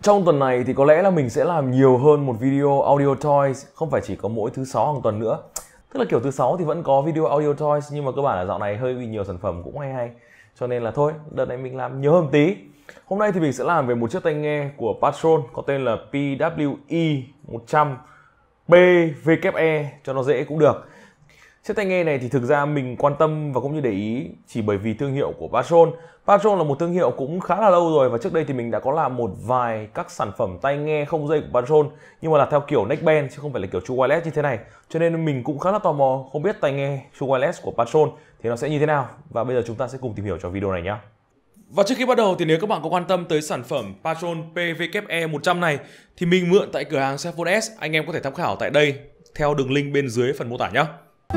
Trong tuần này thì có lẽ là mình sẽ làm nhiều hơn một video audio toys, không phải chỉ có mỗi thứ 6 hàng tuần nữa. Tức là kiểu thứ 6 thì vẫn có video audio toys, nhưng mà cơ bản là dạo này hơi bị nhiều sản phẩm cũng hay. Cho nên là thôi, đợt này mình làm nhiều hơn tí. Hôm nay thì mình sẽ làm về một chiếc tai nghe của Patron có tên là PWE 100 BWE, cho nó dễ cũng được. Chiếc tai nghe này thì thực ra mình quan tâm và cũng như để ý chỉ bởi vì thương hiệu của Patron. Patron là một thương hiệu cũng khá là lâu rồi, và trước đây thì mình đã có làm một vài các sản phẩm tai nghe không dây của Patron, nhưng mà là theo kiểu neckband chứ không phải là kiểu true wireless như thế này. Cho nên mình cũng khá là tò mò không biết tai nghe true wireless của Patron thì nó sẽ như thế nào, và bây giờ chúng ta sẽ cùng tìm hiểu cho video này nhé. Và trước khi bắt đầu thì nếu các bạn có quan tâm tới sản phẩm Patron PWE 100 này thì mình mượn tại cửa hàng Cellphone S, anh em có thể tham khảo tại đây theo đường link bên dưới phần mô tả nhé.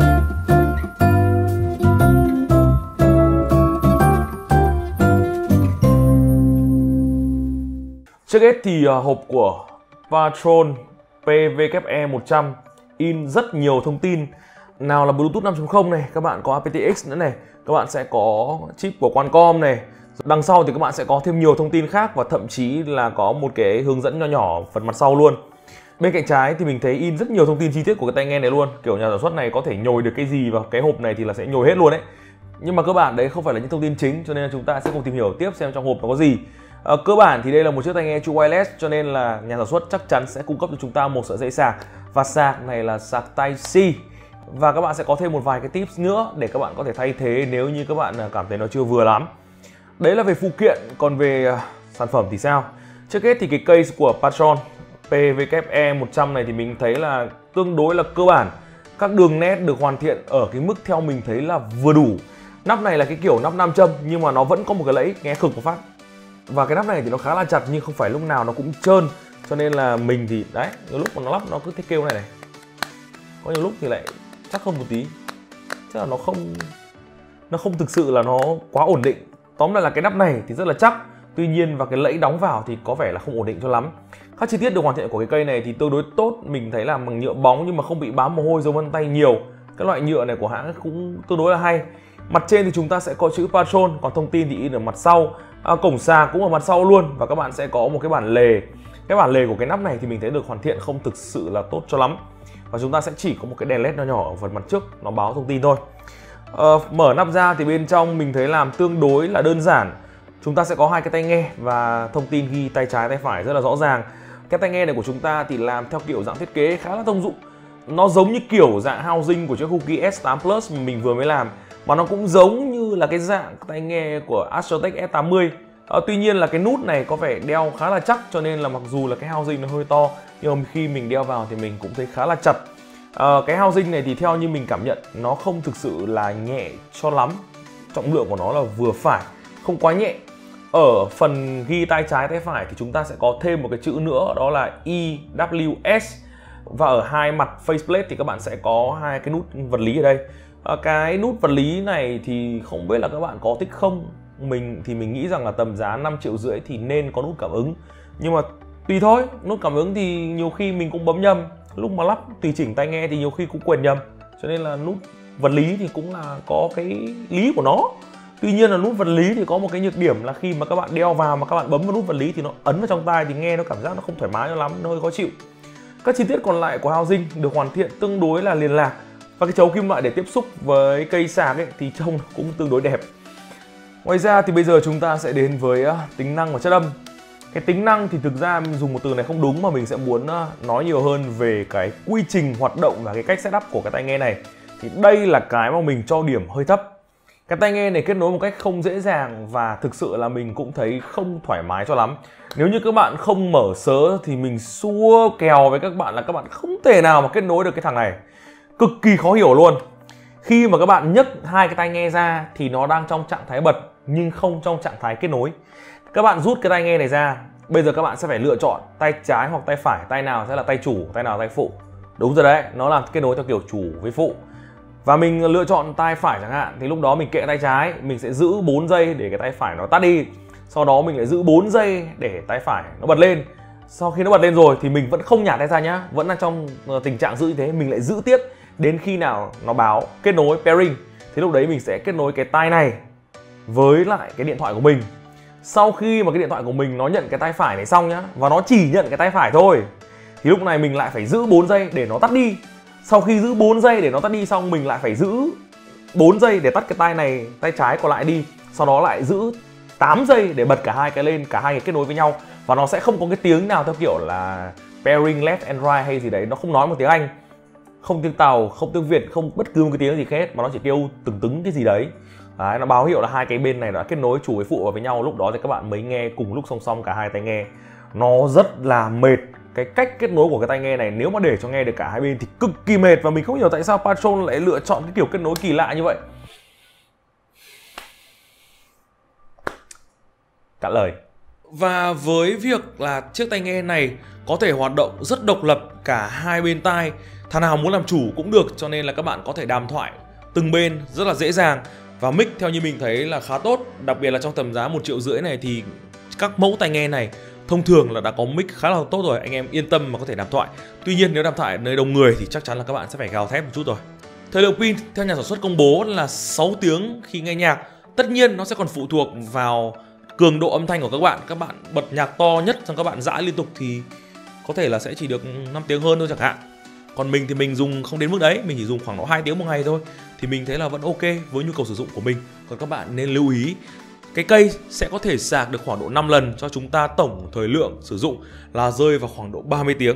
Trước hết thì hộp của Patron PWE 100 in rất nhiều thông tin. Nào là Bluetooth 5.0 này, các bạn có aptX nữa này, các bạn sẽ có chip của Qualcomm này. Đằng sau thì các bạn sẽ có thêm nhiều thông tin khác, và thậm chí là có một cái hướng dẫn nho nhỏ phần mặt sau luôn. Bên cạnh trái thì mình thấy in rất nhiều thông tin chi tiết của cái tai nghe này luôn. Kiểu nhà sản xuất này có thể nhồi được cái gì vào cái hộp này thì là sẽ nhồi hết luôn đấy. Nhưng mà cơ bản đấy không phải là những thông tin chính, cho nên là chúng ta sẽ cùng tìm hiểu tiếp xem trong hộp nó có gì. Cơ bản thì đây là một chiếc tai nghe true wireless, cho nên là nhà sản xuất chắc chắn sẽ cung cấp cho chúng ta một sợi dây sạc, và sạc này là sạc Type-C. Và các bạn sẽ có thêm một vài cái tips nữa để các bạn có thể thay thế nếu như các bạn cảm thấy nó chưa vừa lắm. Đấy là về phụ kiện, còn về sản phẩm thì sao? Trước hết thì cái case của Patron PWE 100 này thì mình thấy là tương đối là cơ bản. Các đường nét được hoàn thiện ở cái mức theo mình thấy là vừa đủ. Nắp này là cái kiểu nắp nam châm, nhưng mà nó vẫn có một cái lẫy nghe khực một phát. Và cái nắp này thì nó khá là chặt, nhưng không phải lúc nào nó cũng trơn. Cho nên là mình thì đấy, nhiều lúc mà nó lắp nó cứ thích kêu này. Có nhiều lúc thì lại chắc hơn một tí. Chắc là nó không thực sự là nó quá ổn định. Tóm lại là cái nắp này thì rất là chắc, tuy nhiên và cái lẫy đóng vào thì có vẻ là không ổn định cho lắm. Các chi tiết được hoàn thiện của cái cây này thì tương đối tốt, mình thấy là bằng nhựa bóng nhưng mà không bị bám mồ hôi dấu vân tay nhiều. Cái loại nhựa này của hãng cũng tương đối là hay. Mặt trên thì chúng ta sẽ có chữ Patron, còn thông tin thì in ở mặt sau. Cổng sạc cũng ở mặt sau luôn, và các bạn sẽ có một cái bản lề. Cái bản lề của cái nắp này thì mình thấy được hoàn thiện không thực sự là tốt cho lắm. Và chúng ta sẽ chỉ có một cái đèn led nhỏ nhỏ ở phần mặt trước, nó báo thông tin thôi. Mở nắp ra thì bên trong mình thấy làm tương đối là đơn giản. Chúng ta sẽ có hai cái tai nghe và thông tin ghi tay trái tay phải rất là rõ ràng. Cái tai nghe này của chúng ta thì làm theo kiểu dạng thiết kế khá là thông dụng. Nó giống như kiểu dạng housing của chiếc Huki S8 Plus mà mình vừa mới làm, mà nó cũng giống như là cái dạng tai nghe của Astrotech S80. Tuy nhiên là cái nút này có vẻ đeo khá là chắc, cho nên là mặc dù là cái housing nó hơi to, nhưng mà khi mình đeo vào thì mình cũng thấy khá là chặt. Cái housing này thì theo như mình cảm nhận nó không thực sự là nhẹ cho lắm. Trọng lượng của nó là vừa phải, không quá nhẹ. Ở phần ghi tay trái tay phải thì chúng ta sẽ có thêm một cái chữ nữa, đó là EWS. Và ở hai mặt faceplate thì các bạn sẽ có hai cái nút vật lý ở đây. Cái nút vật lý này thì không biết là các bạn có thích không. Mình thì mình nghĩ rằng là tầm giá 5,5 triệu thì nên có nút cảm ứng. Nhưng mà tùy thôi, nút cảm ứng thì nhiều khi mình cũng bấm nhầm. Lúc mà lắp tùy chỉnh tai nghe thì nhiều khi cũng quên nhầm. Cho nên là nút vật lý thì cũng là có cái lý của nó. Tuy nhiên là nút vật lý thì có một cái nhược điểm là khi mà các bạn đeo vào mà các bạn bấm vào nút vật lý thì nó ấn vào trong tai thì nghe nó cảm giác nó không thoải mái cho lắm, nó hơi khó chịu. Các chi tiết còn lại của housing được hoàn thiện tương đối là liền lạc. Và cái chấu kim loại để tiếp xúc với cây sạc ấy thì trông cũng tương đối đẹp. Ngoài ra thì bây giờ chúng ta sẽ đến với tính năng và chất âm. Cái tính năng thì thực ra mình dùng một từ này không đúng, mà mình sẽ muốn nói nhiều hơn về cái quy trình hoạt động và cái cách setup của cái tai nghe này. Thì đây là cái mà mình cho điểm hơi thấp. Cái tai nghe này kết nối một cách không dễ dàng, và thực sự là mình cũng thấy không thoải mái cho lắm. Nếu như các bạn không mở sớ thì mình xua kèo với các bạn là các bạn không thể nào mà kết nối được cái thằng này. Cực kỳ khó hiểu luôn. Khi mà các bạn nhấc hai cái tai nghe ra thì nó đang trong trạng thái bật nhưng không trong trạng thái kết nối. Các bạn rút cái tai nghe này ra, bây giờ các bạn sẽ phải lựa chọn tay trái hoặc tay phải, tay nào sẽ là tay chủ, tay nào là tay phụ. Đúng rồi đấy, nó là kết nối theo kiểu chủ với phụ. Và mình lựa chọn tay phải chẳng hạn, thì lúc đó mình kệ tay trái, mình sẽ giữ 4 giây để cái tay phải nó tắt đi. Sau đó mình lại giữ 4 giây để tay phải nó bật lên. Sau khi nó bật lên rồi thì mình vẫn không nhả tay ra nhá, vẫn là trong tình trạng giữ như thế, mình lại giữ tiếp đến khi nào nó báo kết nối pairing. Thì lúc đấy mình sẽ kết nối cái tai này với lại cái điện thoại của mình. Sau khi mà cái điện thoại của mình nó nhận cái tai phải này xong nhá, và nó chỉ nhận cái tai phải thôi, thì lúc này mình lại phải giữ 4 giây để nó tắt đi. Sau khi giữ 4 giây để nó tắt đi xong, mình lại phải giữ 4 giây để tắt cái tai này, tay trái còn lại đi. Sau đó lại giữ 8 giây để bật cả hai cái lên, cả hai cái kết nối với nhau. Và nó sẽ không có cái tiếng nào theo kiểu là pairing left and right hay gì đấy. Nó không nói một tiếng Anh, không tiếng Tàu, không tiếng Việt, không bất cứ một cái tiếng gì hết, mà nó chỉ kêu từng tứng cái gì đấy. Đấy, nó báo hiệu là hai cái bên này đã kết nối chủ với phụ vào với nhau. Lúc đó thì các bạn mới nghe cùng lúc song song cả hai tai nghe. Nó rất là mệt. Cái cách kết nối của cái tai nghe này nếu mà để cho nghe được cả hai bên thì cực kỳ mệt. Và mình không hiểu tại sao Patron lại lựa chọn cái kiểu kết nối kỳ lạ như vậy. Cạn lời. Và với việc là chiếc tai nghe này có thể hoạt động rất độc lập cả hai bên tai, thằng nào muốn làm chủ cũng được, cho nên là các bạn có thể đàm thoại từng bên rất là dễ dàng. Và mic theo như mình thấy là khá tốt, đặc biệt là trong tầm giá 1,5 triệu này thì các mẫu tai nghe này thông thường là đã có mic khá là tốt rồi, anh em yên tâm mà có thể đàm thoại. Tuy nhiên nếu đàm thoại nơi đông người thì chắc chắn là các bạn sẽ phải gào thét một chút rồi. Thời lượng pin theo nhà sản xuất công bố là 6 tiếng khi nghe nhạc. Tất nhiên nó sẽ còn phụ thuộc vào cường độ âm thanh của các bạn. Các bạn bật nhạc to nhất xong các bạn dãi liên tục thì có thể là sẽ chỉ được 5 tiếng hơn thôi chẳng hạn. Còn mình thì mình dùng không đến mức đấy, mình chỉ dùng khoảng độ 2 tiếng một ngày thôi, thì mình thấy là vẫn ok với nhu cầu sử dụng của mình. Còn các bạn nên lưu ý, cái cây sẽ có thể sạc được khoảng độ 5 lần cho chúng ta tổng thời lượng sử dụng là rơi vào khoảng độ 30 tiếng.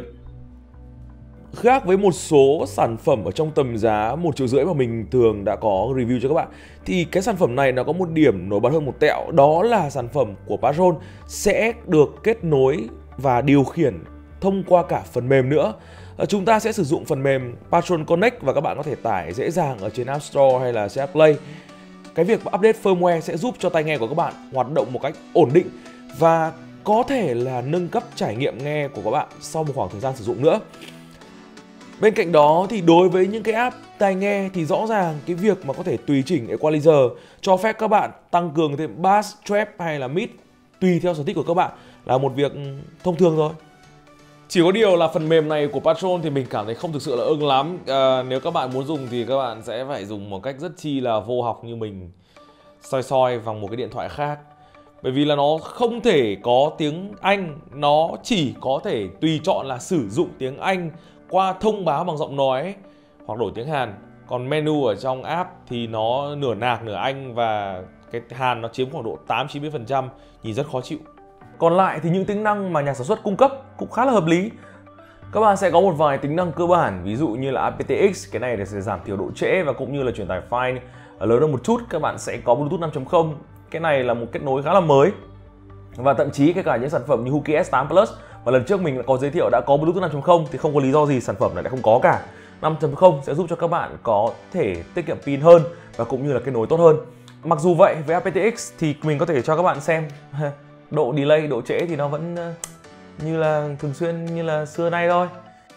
Khác với một số sản phẩm ở trong tầm giá 1,5 triệu mà mình thường đã có review cho các bạn, thì cái sản phẩm này nó có một điểm nổi bật hơn một tẹo, đó là sản phẩm của Patron sẽ được kết nối và điều khiển thông qua cả phần mềm nữa. Chúng ta sẽ sử dụng phần mềm Patron Connect và các bạn có thể tải dễ dàng ở trên App Store hay là CH Play. Cái việc update firmware sẽ giúp cho tai nghe của các bạn hoạt động một cách ổn định và có thể là nâng cấp trải nghiệm nghe của các bạn sau một khoảng thời gian sử dụng nữa. Bên cạnh đó thì đối với những cái app tai nghe thì rõ ràng cái việc mà có thể tùy chỉnh equalizer, cho phép các bạn tăng cường thêm bass, trap hay là mid tùy theo sở thích của các bạn là một việc thông thường thôi. Chỉ có điều là phần mềm này của Patron thì mình cảm thấy không thực sự là ưng lắm. Nếu các bạn muốn dùng thì các bạn sẽ phải dùng một cách rất chi là vô học như mình, soi soi vào một cái điện thoại khác. Bởi vì là nó không thể có tiếng Anh, nó chỉ có thể tùy chọn là sử dụng tiếng Anh qua thông báo bằng giọng nói hoặc đổi tiếng Hàn. Còn menu ở trong app thì nó nửa nạc nửa Anh và cái Hàn nó chiếm khoảng độ 8-90%, nhìn rất khó chịu. Còn lại thì những tính năng mà nhà sản xuất cung cấp cũng khá là hợp lý. Các bạn sẽ có một vài tính năng cơ bản, ví dụ như là aptX, cái này sẽ giảm thiểu độ trễ và cũng như là truyền tải file lớn hơn một chút. Các bạn sẽ có Bluetooth 5.0, cái này là một kết nối khá là mới. Và thậm chí kể cả những sản phẩm như Huki S8 Plus mà lần trước mình đã có giới thiệu đã có Bluetooth 5.0 thì không có lý do gì sản phẩm này lại không có cả. 5.0 sẽ giúp cho các bạn có thể tiết kiệm pin hơn và cũng như là kết nối tốt hơn. Mặc dù vậy với aptX thì mình có thể cho các bạn xem độ delay, độ trễ thì nó vẫn như là thường xuyên như là xưa nay thôi.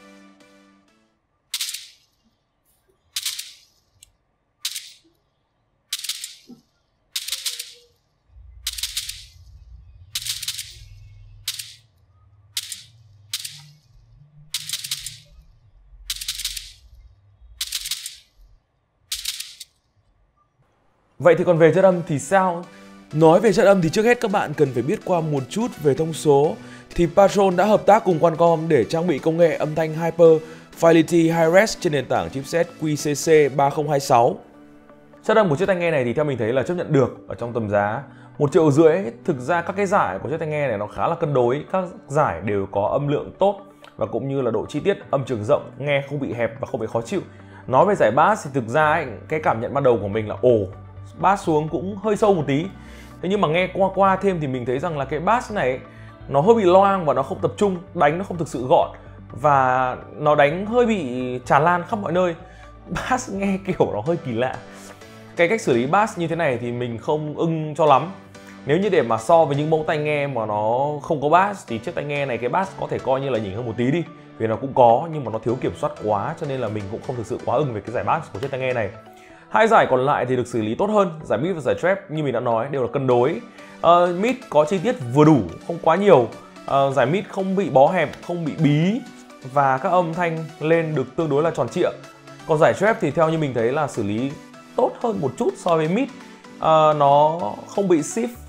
Vậy thì còn về chất âm thì sao? Nói về chất âm thì trước hết các bạn cần phải biết qua một chút về thông số. Thì Patron đã hợp tác cùng Qualcomm để trang bị công nghệ âm thanh Hyper Fidelity Hi-Res trên nền tảng chipset QCC 3026. Chất âm của chiếc tai nghe này thì theo mình thấy là chấp nhận được ở trong tầm giá 1,5 triệu. Thực ra các cái giải của chiếc tai nghe này nó khá là cân đối, các giải đều có âm lượng tốt và cũng như là độ chi tiết âm trường rộng, nghe không bị hẹp và không bị khó chịu. Nói về giải bass thì thực ra cái cảm nhận ban đầu của mình là bass xuống cũng hơi sâu một tí. Thế nhưng mà nghe qua thêm thì mình thấy rằng là cái bass này nó hơi bị loang và nó không tập trung, đánh nó không thực sự gọn và nó đánh hơi bị tràn lan khắp mọi nơi. Bass nghe kiểu nó hơi kỳ lạ. Cái cách xử lý bass như thế này thì mình không ưng cho lắm. Nếu như để mà so với những mẫu tai nghe mà nó không có bass thì chiếc tai nghe này cái bass có thể coi như là nhỉnh hơn một tí đi, vì nó cũng có nhưng mà nó thiếu kiểm soát quá, cho nên là mình cũng không thực sự quá ưng về cái giải bass của chiếc tai nghe này. Hai giải còn lại thì được xử lý tốt hơn, giải mid và giải trap như mình đã nói đều là cân đối. Mid có chi tiết vừa đủ, không quá nhiều. Giải mid không bị bó hẹp, không bị bí và các âm thanh lên được tương đối là tròn trịa. Còn giải trap thì theo như mình thấy là xử lý tốt hơn một chút so với mid. Nó không bị shift,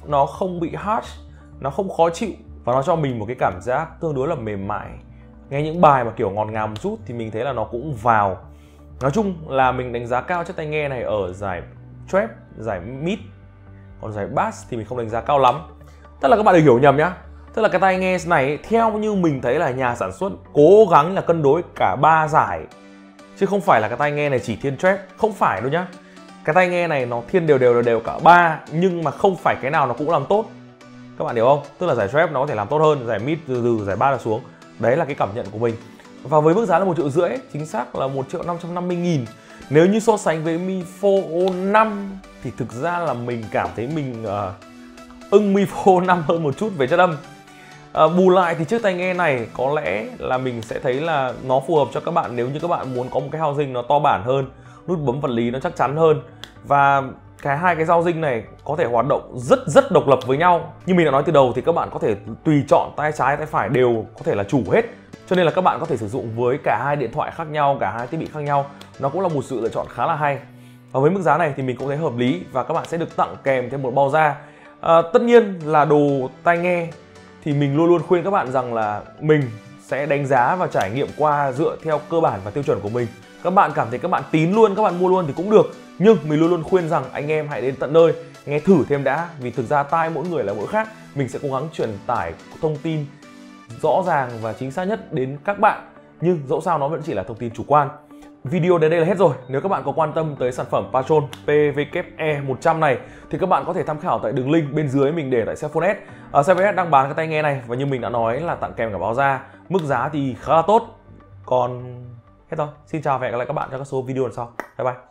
nó không bị harsh, nó không khó chịu và nó cho mình một cái cảm giác tương đối là mềm mại. Nghe những bài mà kiểu ngọt ngào một chút thì mình thấy là nó cũng vào. Nói chung là mình đánh giá cao chiếc tai nghe này ở giải Trap, giải Mid. Còn giải Bass thì mình không đánh giá cao lắm. Tức là các bạn đừng hiểu nhầm nhá. Tức là cái tai nghe này theo như mình thấy là nhà sản xuất cố gắng là cân đối cả 3 giải, chứ không phải là cái tai nghe này chỉ thiên Trap, không phải đâu nhá. Cái tai nghe này nó thiên đều cả 3, nhưng mà không phải cái nào nó cũng làm tốt. Các bạn hiểu không? Tức là giải Trap nó có thể làm tốt hơn, giải Mid từ giải Bass là xuống. Đấy là cái cảm nhận của mình. Và với mức giá là 1,5 triệu, chính xác là 1.550.000. Nếu như so sánh với Mi Fold 5 thì thực ra là mình cảm thấy mình ưng Mi Fold 5 hơn một chút về chất âm. Bù lại thì chiếc tai nghe này có lẽ là mình sẽ thấy là nó phù hợp cho các bạn nếu như các bạn muốn có một cái housing nó to bản hơn, nút bấm vật lý nó chắc chắn hơn, và hai cái housing này có thể hoạt động rất độc lập với nhau. Như mình đã nói từ đầu thì các bạn có thể tùy chọn tay trái tay phải đều có thể là chủ hết, cho nên là các bạn có thể sử dụng với cả hai điện thoại khác nhau, cả hai thiết bị khác nhau. Nó cũng là một sự lựa chọn khá là hay. Và với mức giá này thì mình cũng thấy hợp lý, và các bạn sẽ được tặng kèm thêm một bao da. Tất nhiên là đồ tai nghe thì mình luôn luôn khuyên các bạn rằng là mình sẽ đánh giá và trải nghiệm qua dựa theo cơ bản và tiêu chuẩn của mình. Các bạn cảm thấy các bạn tín luôn, các bạn mua luôn thì cũng được, nhưng mình luôn luôn khuyên rằng anh em hãy đến tận nơi nghe thử thêm đã, vì thực ra tai mỗi người là mỗi khác. Mình sẽ cố gắng truyền tải thông tin rõ ràng và chính xác nhất đến các bạn, nhưng dẫu sao nó vẫn chỉ là thông tin chủ quan. Video đến đây là hết rồi. Nếu các bạn có quan tâm tới sản phẩm Patron PVKE 100 này thì các bạn có thể tham khảo tại đường link bên dưới mình để tại Cellphone S. Cellphone S đang bán cái tai nghe này và như mình đã nói là tặng kèm cả báo da. Mức giá thì khá là tốt. Còn hết rồi. Xin chào và hẹn gặp lại các bạn trong các số video lần sau. Bye bye.